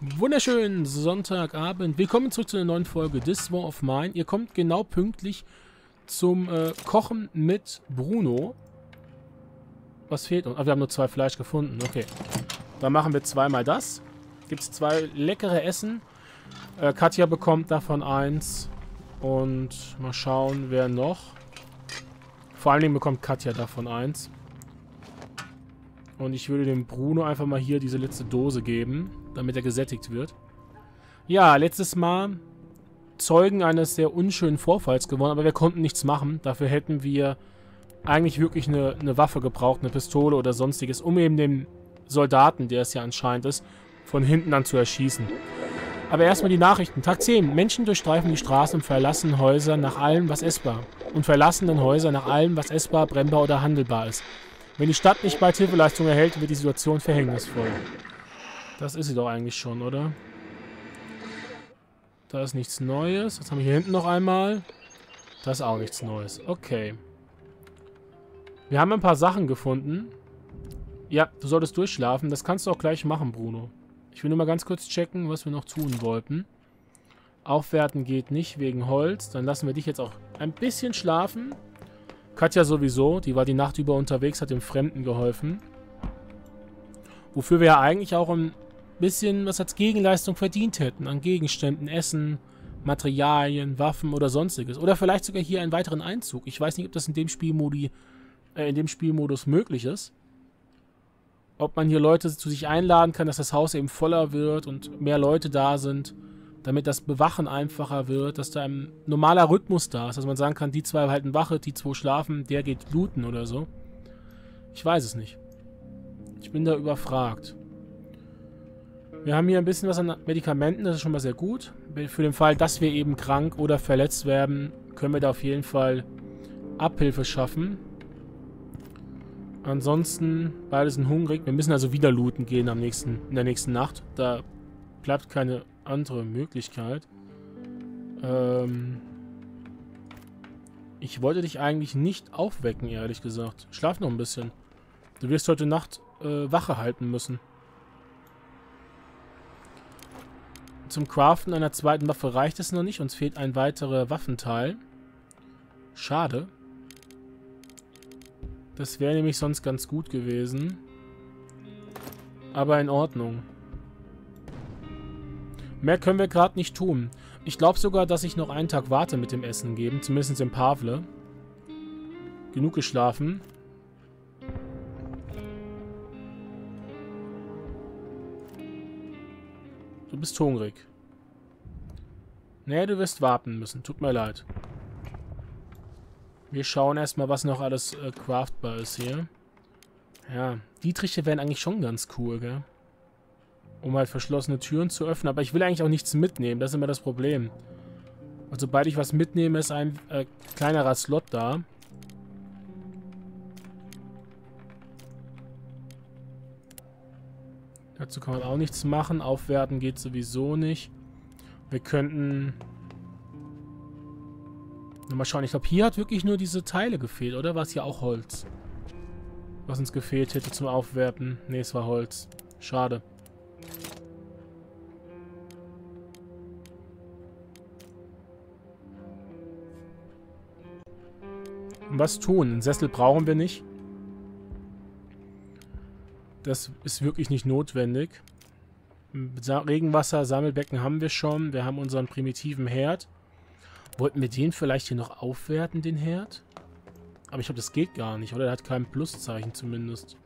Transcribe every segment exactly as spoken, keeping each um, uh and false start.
Wunderschönen Sonntagabend. Willkommen zurück zu einer neuen Folge This War of Mine. Ihr kommt genau pünktlich zum äh, Kochen mit Bruno. Was fehlt uns? Ah, wir haben nur zwei Fleisch gefunden. Okay. Dann machen wir zweimal das. Gibt es zwei leckere Essen. Äh, Katja bekommt davon eins. Und mal schauen, wer noch. Vor allen Dingen bekommt Katja davon eins. Und ich würde dem Bruno einfach mal hier diese letzte Dose geben, damit er gesättigt wird. Ja, letztes Mal Zeugen eines sehr unschönen Vorfalls geworden, aber wir konnten nichts machen. Dafür hätten wir eigentlich wirklich eine, eine Waffe gebraucht, eine Pistole oder sonstiges, um eben den Soldaten, der es ja anscheinend ist, von hinten an zu erschießen. Aber erstmal die Nachrichten. Tag zehn. Menschen durchstreifen die Straßen und verlassen Häuser nach allem, was essbar. Und verlassenen Häuser nach allem, was essbar, brennbar oder handelbar ist. Wenn die Stadt nicht bald Hilfeleistung erhält, wird die Situation verhängnisvoll. Das ist sie doch eigentlich schon, oder? Da ist nichts Neues. Jetzt haben wir hier hinten noch einmal. Da ist auch nichts Neues. Okay. Wir haben ein paar Sachen gefunden. Ja, du solltest durchschlafen. Das kannst du auch gleich machen, Bruno. Ich will nur mal ganz kurz checken, was wir noch tun wollten. Aufwerten geht nicht wegen Holz. Dann lassen wir dich jetzt auch ein bisschen schlafen. Katja sowieso, die war die Nacht über unterwegs, hat dem Fremden geholfen. Wofür wir ja eigentlich auch ein bisschen was als Gegenleistung verdient hätten. An Gegenständen, Essen, Materialien, Waffen oder sonstiges. Oder vielleicht sogar hier einen weiteren Einzug. Ich weiß nicht, ob das in dem Spielmodi, äh, in dem Spielmodus möglich ist. Ob man hier Leute zu sich einladen kann, dass das Haus eben voller wird und mehr Leute da sind. Damit das Bewachen einfacher wird, dass da ein normaler Rhythmus da ist. Dass man sagen kann, die zwei halten Wache, die zwei schlafen, der geht looten oder so. Ich weiß es nicht. Ich bin da überfragt. Wir haben hier ein bisschen was an Medikamenten, das ist schon mal sehr gut. Für den Fall, dass wir eben krank oder verletzt werden, können wir da auf jeden Fall Abhilfe schaffen. Ansonsten, beide sind hungrig. Wir müssen also wieder looten gehen am nächsten, in der nächsten Nacht. Da bleibt keine andere Möglichkeit. Ähm ich wollte dich eigentlich nicht aufwecken, ehrlich gesagt. Schlaf noch ein bisschen. Du wirst heute Nacht äh, Wache halten müssen. Zum Craften einer zweiten Waffe reicht es noch nicht. Uns fehlt ein weiterer Waffenteil. Schade. Das wäre nämlich sonst ganz gut gewesen. Aber in Ordnung. Mehr können wir gerade nicht tun. Ich glaube sogar, dass ich noch einen Tag warte mit dem Essen geben. Zumindest in Pavle. Genug geschlafen. Du bist hungrig. Nee, du wirst warten müssen. Tut mir leid. Wir schauen erstmal, was noch alles äh, craftbar ist hier. Ja, Dietriche wären eigentlich schon ganz cool, gell? Um halt verschlossene Türen zu öffnen. Aber ich will eigentlich auch nichts mitnehmen. Das ist immer das Problem. Und sobald ich was mitnehme, ist ein äh, kleinerer Slot da. Dazu kann man auch nichts machen. Aufwerten geht sowieso nicht. Wir könnten... Mal schauen. Ich glaube, hier hat wirklich nur diese Teile gefehlt, oder? War es hier auch Holz? Was uns gefehlt hätte zum Aufwerten. Ne, es war Holz. Schade. Was tun? Einen Sessel brauchen wir nicht. Das ist wirklich nicht notwendig. Regenwasser, Sammelbecken haben wir schon. Wir haben unseren primitiven Herd. Wollten wir den vielleicht hier noch aufwerten, den Herd? Aber ich glaube, das geht gar nicht, oder? Der hat kein Pluszeichen zumindest.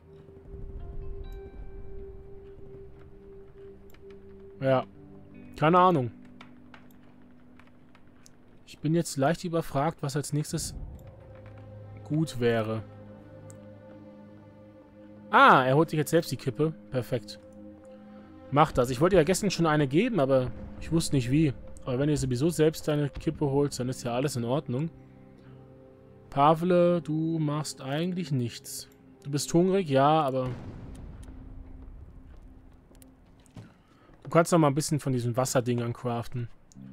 Ja. Keine Ahnung. Ich bin jetzt leicht überfragt, was als nächstes gut wäre. Ah, er holt sich jetzt selbst die Kippe. Perfekt. Macht das. Ich wollte ja gestern schon eine geben, aber ich wusste nicht wie. Aber wenn du sowieso selbst deine Kippe holst, dann ist ja alles in Ordnung. Pavle, du machst eigentlich nichts. Du bist hungrig, ja, aber... Du kannst noch mal ein bisschen von diesen Wasserdingern craften.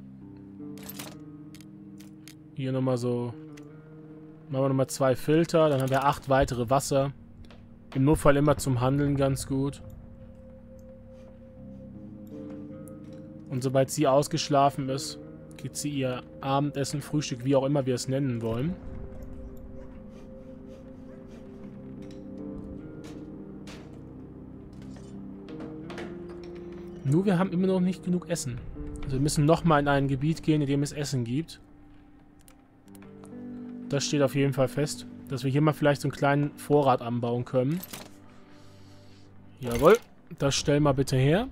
Hier nochmal so... Machen wir nochmal zwei Filter, dann haben wir acht weitere Wasser. Im Notfall immer zum Handeln ganz gut. Und sobald sie ausgeschlafen ist, geht sie ihr Abendessen, Frühstück, wie auch immer wir es nennen wollen. Nur wir haben immer noch nicht genug Essen. Also wir müssen nochmal in ein Gebiet gehen, in dem es Essen gibt. Das steht auf jeden Fall fest. Dass wir hier mal vielleicht so einen kleinen Vorrat anbauen können. Jawohl. Das stell mal bitte her.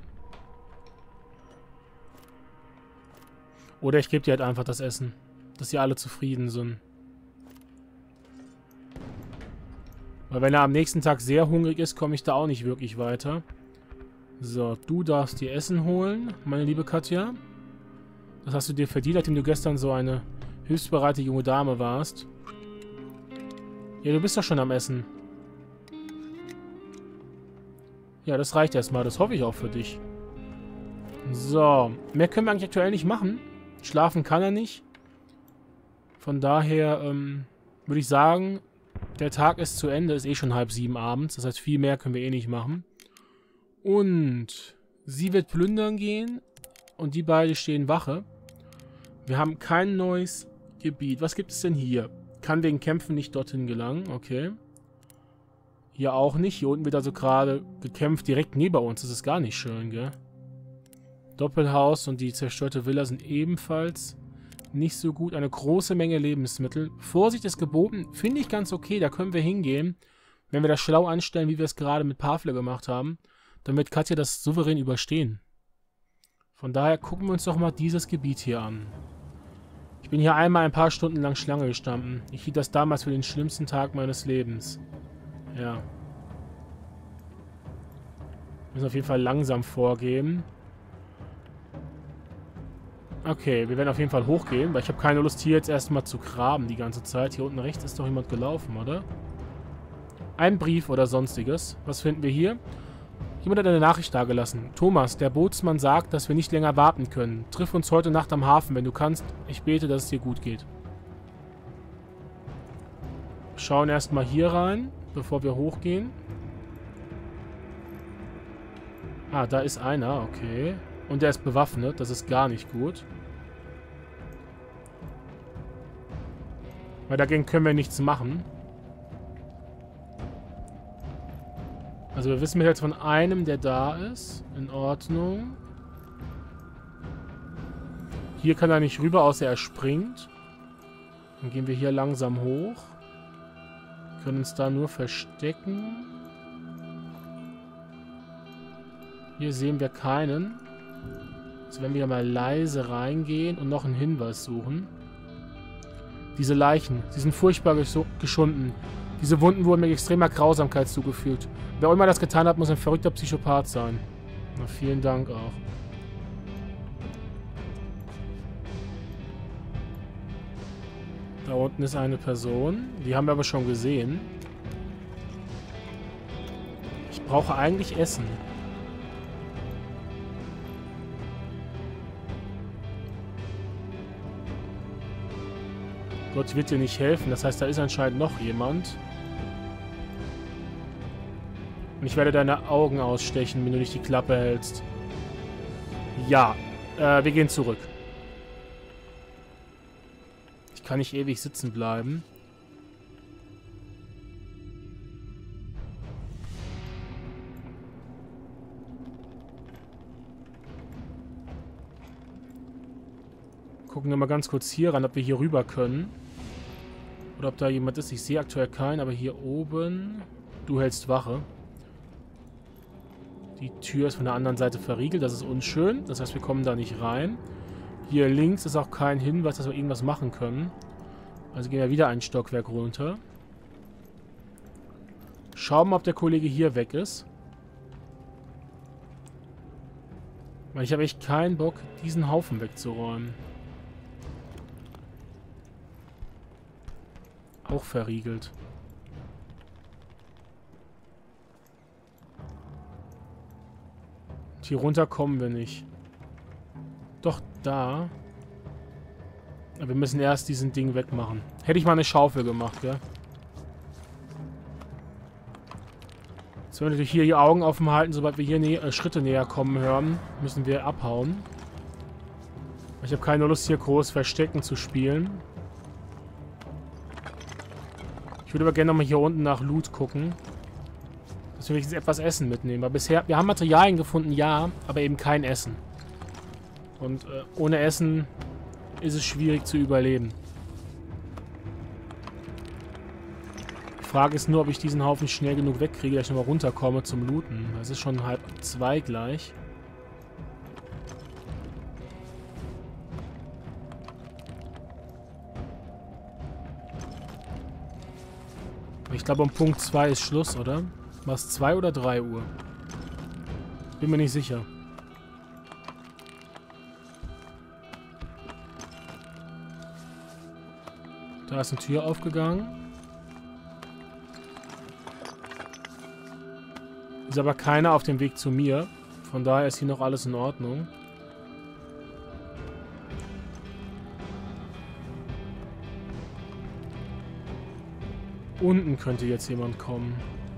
Oder ich gebe dir halt einfach das Essen. Dass sie alle zufrieden sind. Weil wenn er am nächsten Tag sehr hungrig ist, komme ich da auch nicht wirklich weiter. So, du darfst dir Essen holen, meine liebe Katja. Das hast du dir verdient, nachdem du gestern so eine hilfsbereite junge Dame warst. Ja, du bist doch schon am Essen. Ja, das reicht erstmal. Das hoffe ich auch für dich. So, mehr können wir eigentlich aktuell nicht machen. Schlafen kann er nicht. Von daher ähm, würde ich sagen, der Tag ist zu Ende. Ist eh schon halb sieben abends. Das heißt, viel mehr können wir eh nicht machen. Und sie wird plündern gehen. Und die beiden stehen Wache. Wir haben kein neues Gebiet. Was gibt es denn hier? Kann wegen Kämpfen nicht dorthin gelangen. Okay. Hier auch nicht. Hier unten wird also gerade gekämpft. Direkt neben uns. Das ist gar nicht schön, gell? Doppelhaus und die zerstörte Villa sind ebenfalls nicht so gut. Eine große Menge Lebensmittel. Vorsicht ist geboten. Finde ich ganz okay. Da können wir hingehen. Wenn wir das schlau anstellen, wie wir es gerade mit Pavle gemacht haben. Dann wird Katja das souverän überstehen. Von daher gucken wir uns doch mal dieses Gebiet hier an. Ich bin hier einmal ein paar Stunden lang Schlange gestanden. Ich hielt das damals für den schlimmsten Tag meines Lebens. Ja. Wir müssen auf jeden Fall langsam vorgehen. Okay, wir werden auf jeden Fall hochgehen, weil ich habe keine Lust, hier jetzt erstmal zu graben die ganze Zeit. Hier unten rechts ist doch jemand gelaufen, oder? Ein Brief oder sonstiges. Was finden wir hier? Jemand hat eine Nachricht dagelassen. Thomas, der Bootsmann sagt, dass wir nicht länger warten können. Triff uns heute Nacht am Hafen, wenn du kannst. Ich bete, dass es dir gut geht. Wir schauen erstmal hier rein, bevor wir hochgehen. Ah, da ist einer, okay. Und der ist bewaffnet, das ist gar nicht gut. Weil dagegen können wir nichts machen. Also wir wissen jetzt von einem, der da ist. In Ordnung. Hier kann er nicht rüber, außer er springt. Dann gehen wir hier langsam hoch. Können uns da nur verstecken. Hier sehen wir keinen. Jetzt werden wir mal leise reingehen und noch einen Hinweis suchen. Diese Leichen, sie sind furchtbar geschunden. Diese Wunden wurden mit extremer Grausamkeit zugefügt. Wer auch immer das getan hat, muss ein verrückter Psychopath sein. Na, vielen Dank auch. Da unten ist eine Person. Die haben wir aber schon gesehen. Ich brauche eigentlich Essen. Gott wird dir nicht helfen. Das heißt, da ist anscheinend noch jemand. Und ich werde deine Augen ausstechen, wenn du nicht die Klappe hältst. Ja, äh, wir gehen zurück. Ich kann nicht ewig sitzen bleiben. Gucken wir mal ganz kurz hier ran, ob wir hier rüber können. Oder ob da jemand ist. Ich sehe aktuell keinen, aber hier oben... Du hältst Wache. Die Tür ist von der anderen Seite verriegelt. Das ist unschön. Das heißt, wir kommen da nicht rein. Hier links ist auch kein Hinweis, dass wir irgendwas machen können. Also gehen wir wieder ein Stockwerk runter. Schauen wir mal, ob der Kollege hier weg ist. Weil ich habe echt keinen Bock, diesen Haufen wegzuräumen. Auch verriegelt. Und hier runter kommen wir nicht. Doch, da. Aber wir müssen erst diesen Ding wegmachen. Hätte ich mal eine Schaufel gemacht, gell? Jetzt werden wir natürlich hier die Augen offen halten. Sobald wir hier nä äh, Schritte näher kommen hören, müssen wir abhauen. Ich habe keine Lust, hier groß Verstecken zu spielen. Ich würde aber gerne nochmal hier unten nach Loot gucken. Dass wir wenigstens etwas Essen mitnehmen. Weil bisher, wir haben Materialien gefunden, ja, aber eben kein Essen. Und äh, ohne Essen ist es schwierig zu überleben. Die Frage ist nur, ob ich diesen Haufen schnell genug wegkriege, dass ich nochmal runterkomme zum Looten. Es ist schon halb zwei gleich. Ich glaube, um Punkt zwei ist Schluss, oder? War es zwei oder drei Uhr? Bin mir nicht sicher. Da ist eine Tür aufgegangen. Ist aber keiner auf dem Weg zu mir. Von daher ist hier noch alles in Ordnung. Unten könnte jetzt jemand kommen.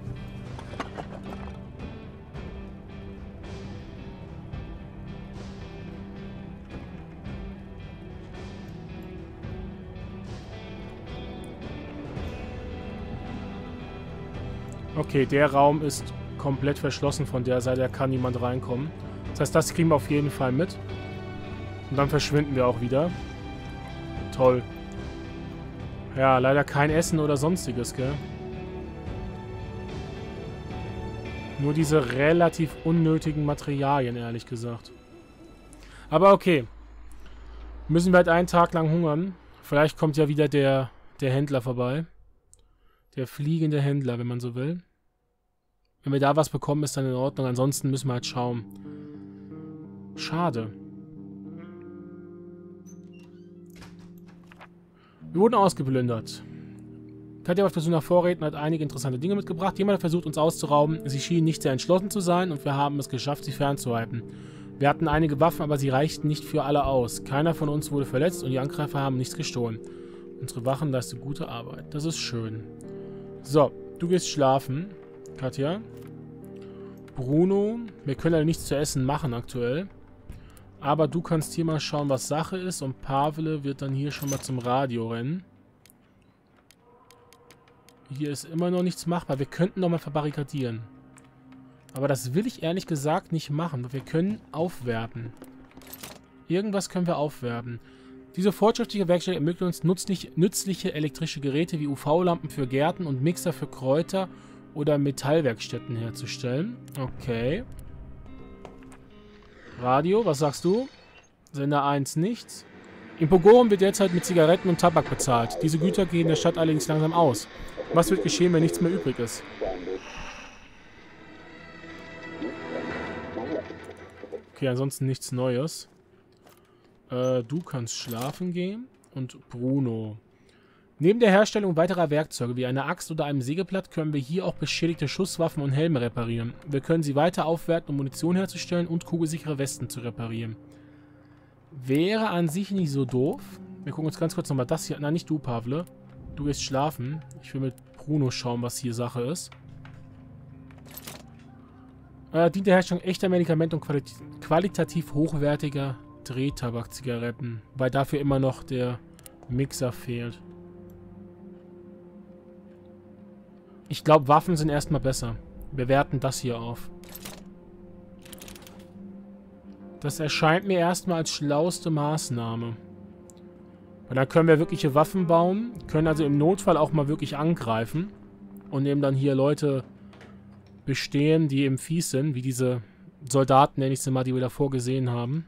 Okay, der Raum ist komplett verschlossen von der Seite, da kann niemand reinkommen. Das heißt, das kriegen wir auf jeden Fall mit. Und dann verschwinden wir auch wieder. Toll. Ja, leider kein Essen oder sonstiges, gell? Nur diese relativ unnötigen Materialien, ehrlich gesagt. Aber okay. Müssen wir halt einen Tag lang hungern. Vielleicht kommt ja wieder der, der Händler vorbei. Der fliegende Händler, wenn man so will. Wenn wir da was bekommen, ist dann in Ordnung. Ansonsten müssen wir halt schauen. Schade. Wir wurden ausgeplündert. Katja war auf der Suche nach Vorräten und hat einige interessante Dinge mitgebracht. Jemand hat versucht, uns auszurauben. Sie schienen nicht sehr entschlossen zu sein und wir haben es geschafft, sie fernzuhalten. Wir hatten einige Waffen, aber sie reichten nicht für alle aus. Keiner von uns wurde verletzt und die Angreifer haben nichts gestohlen. Unsere Wachen leisten gute Arbeit. Das ist schön. So, du gehst schlafen, Katja. Bruno, wir können ja nichts zu essen machen aktuell. Aber du kannst hier mal schauen, was Sache ist. Und Pavle wird dann hier schon mal zum Radio rennen. Hier ist immer noch nichts machbar. Wir könnten noch mal verbarrikadieren. Aber das will ich ehrlich gesagt nicht machen. Wir können aufwerten. Irgendwas können wir aufwerten. Diese fortschrittliche Werkstatt ermöglicht uns nützlich, nützliche elektrische Geräte wie U V-Lampen für Gärten und Mixer für Kräuter oder Metallwerkstätten herzustellen. Okay. Radio, was sagst du? Sender eins nichts. In Pogorum wird derzeit mit Zigaretten und Tabak bezahlt. Diese Güter gehen der Stadt allerdings langsam aus. Was wird geschehen, wenn nichts mehr übrig ist? Okay, ansonsten nichts Neues. Äh, du kannst schlafen gehen. Und Bruno. Neben der Herstellung weiterer Werkzeuge wie einer Axt oder einem Sägeblatt können wir hier auch beschädigte Schusswaffen und Helme reparieren. Wir können sie weiter aufwerten, um Munition herzustellen und kugelsichere Westen zu reparieren. Wäre an sich nicht so doof. Wir gucken uns ganz kurz nochmal das hier an. Nein, nicht du, Pavle. Du gehst schlafen. Ich will mit Bruno schauen, was hier Sache ist. Äh, dient der Herstellung echter Medikamente und qualit qualitativ hochwertiger Drehtabak-Zigaretten. Weil dafür immer noch der Mixer fehlt. Ich glaube, Waffen sind erstmal besser. Wir werten das hier auf. Das erscheint mir erstmal als schlauste Maßnahme. Weil dann können wir wirkliche Waffen bauen, können also im Notfall auch mal wirklich angreifen und eben dann hier Leute bestehen, die eben fies sind, wie diese Soldaten, nenne ich sie mal, die wir davor gesehen haben.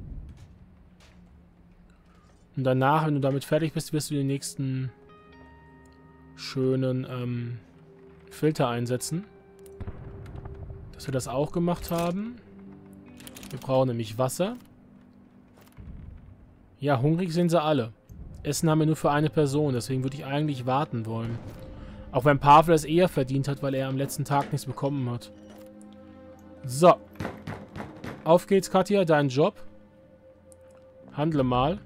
Und danach, wenn du damit fertig bist, wirst du den nächsten schönen ähm, Filter einsetzen. Dass wir das auch gemacht haben. Wir brauchen nämlich Wasser. Ja, hungrig sind sie alle. Essen haben wir nur für eine Person, deswegen würde ich eigentlich warten wollen. Auch wenn Pavle es eher verdient hat, weil er am letzten Tag nichts bekommen hat. So. Auf geht's, Katja, dein Job. Handle mal.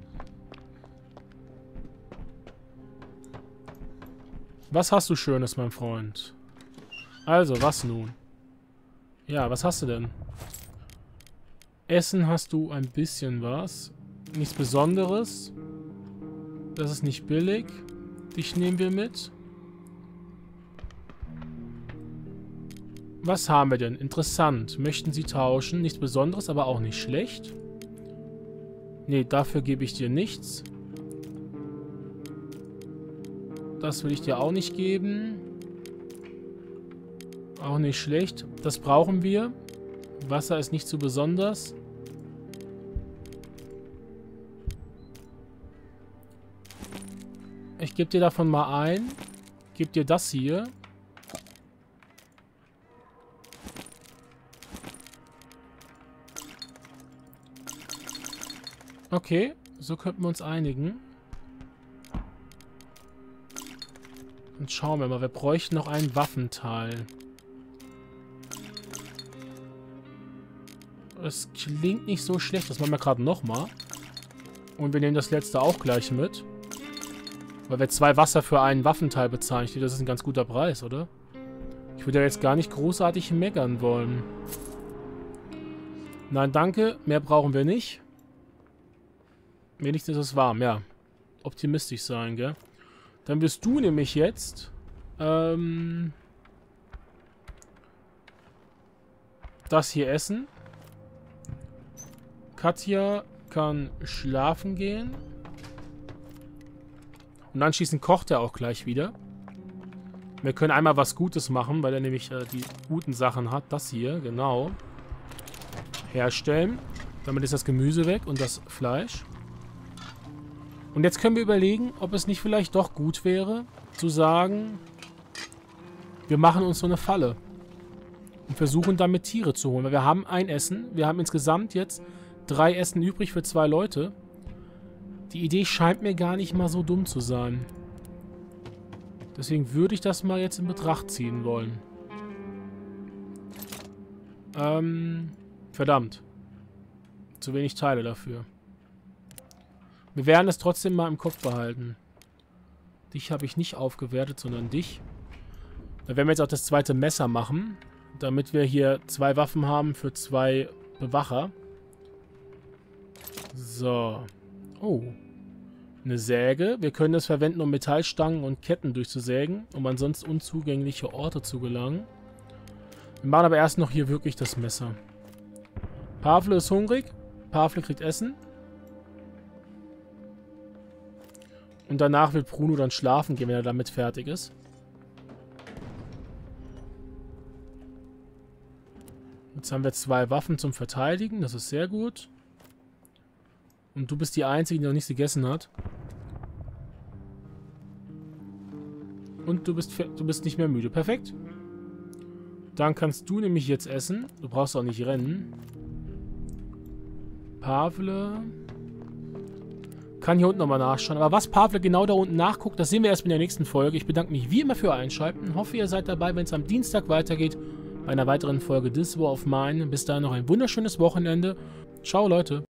Was hast du Schönes, mein Freund? Also, was nun? Ja, was hast du denn? Essen hast du ein bisschen was. Nichts Besonderes. Das ist nicht billig. Dich nehmen wir mit. Was haben wir denn? Interessant. Möchten Sie tauschen? Nichts Besonderes, aber auch nicht schlecht. Nee, dafür gebe ich dir nichts. Das will ich dir auch nicht geben. Auch nicht schlecht. Das brauchen wir. Wasser ist nicht so besonders. Ich gebe dir davon mal ein. Gebe dir das hier. Okay, so könnten wir uns einigen. Und schauen wir mal, wir bräuchten noch ein Waffenteil. Das klingt nicht so schlecht. Das machen wir gerade nochmal. Und wir nehmen das letzte auch gleich mit. Weil wir zwei Wasser für einen Waffenteil bezahlen. Ich denke, das ist ein ganz guter Preis, oder? Ich würde ja jetzt gar nicht großartig meckern wollen. Nein, danke. Mehr brauchen wir nicht. Wenigstens ist es warm, ja. Optimistisch sein, gell? Dann wirst du nämlich jetzt ähm, das hier essen. Katja kann schlafen gehen. Und anschließend kocht er auch gleich wieder. Wir können einmal was Gutes machen, weil er nämlich äh, die guten Sachen hat. Das hier, genau. Herstellen. Damit ist das Gemüse weg und das Fleisch. Und jetzt können wir überlegen, ob es nicht vielleicht doch gut wäre, zu sagen, wir machen uns so eine Falle. Und versuchen damit Tiere zu holen. Weil wir haben ein Essen. Wir haben insgesamt jetzt drei Essen übrig für zwei Leute. Die Idee scheint mir gar nicht mal so dumm zu sein. Deswegen würde ich das mal jetzt in Betracht ziehen wollen. Ähm, verdammt. Zu wenig Teile dafür. Wir werden es trotzdem mal im Kopf behalten. Dich habe ich nicht aufgewertet, sondern dich. Da werden wir jetzt auch das zweite Messer machen. Damit wir hier zwei Waffen haben für zwei Bewacher. So. Oh. Eine Säge. Wir können das verwenden, um Metallstangen und Ketten durchzusägen, um an sonst unzugängliche Orte zu gelangen. Wir machen aber erst noch hier wirklich das Messer. Pavle ist hungrig. Pavle kriegt Essen. Und danach wird Bruno dann schlafen gehen, wenn er damit fertig ist. Jetzt haben wir zwei Waffen zum Verteidigen. Das ist sehr gut. Und du bist die Einzige, die noch nichts gegessen hat. Und du bist, du bist nicht mehr müde. Perfekt. Dann kannst du nämlich jetzt essen. Du brauchst auch nicht rennen. Pavle kann hier unten nochmal nachschauen. Aber was Pavle genau da unten nachguckt, das sehen wir erst in der nächsten Folge. Ich bedanke mich wie immer für Einschalten. Hoffe, ihr seid dabei, wenn es am Dienstag weitergeht. Bei einer weiteren Folge This War of Mine. Bis dahin noch ein wunderschönes Wochenende. Ciao, Leute.